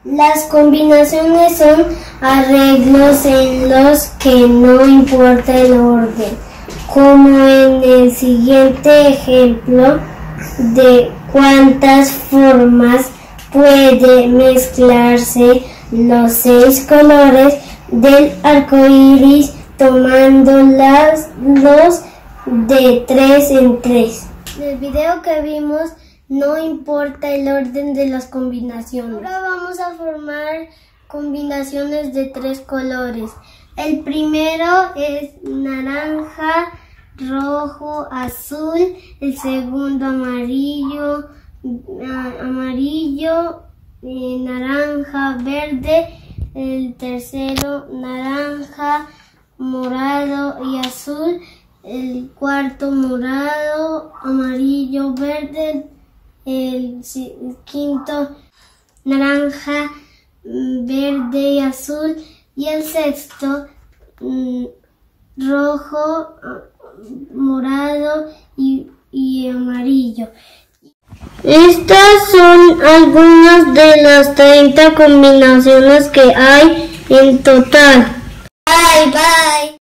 Las combinaciones son arreglos en los que no importa el orden, como en el siguiente ejemplo de cuántas formas puede mezclarse los 6 colores del arco iris tomando los de 3 en 3. En el video que vimos no importa el orden de las combinaciones. Ahora vamos a formar combinaciones de 3 colores. El primero es naranja, rojo, azul. El segundo amarillo, naranja, verde. El tercero naranja, morado y azul. El cuarto morado, amarillo, verde. El quinto naranja, verde y azul. Y el sexto rojo, morado y amarillo. Estas son algunas de las 30 combinaciones que hay en total. Bye bye.